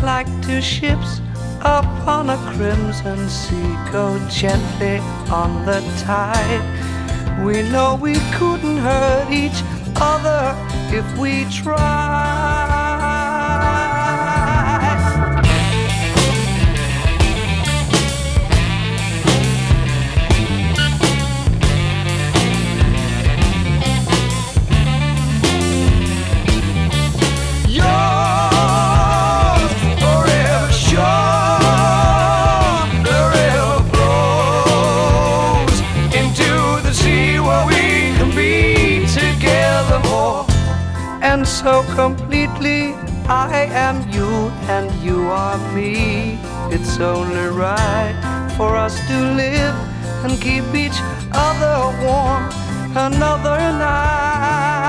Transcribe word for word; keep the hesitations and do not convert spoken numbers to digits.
like two ships upon a crimson sea, go gently on the tide. We know we couldn't hurt each other if we tried. And so completely I am you and you are me. It's only right for us to live and keep each other warm another night.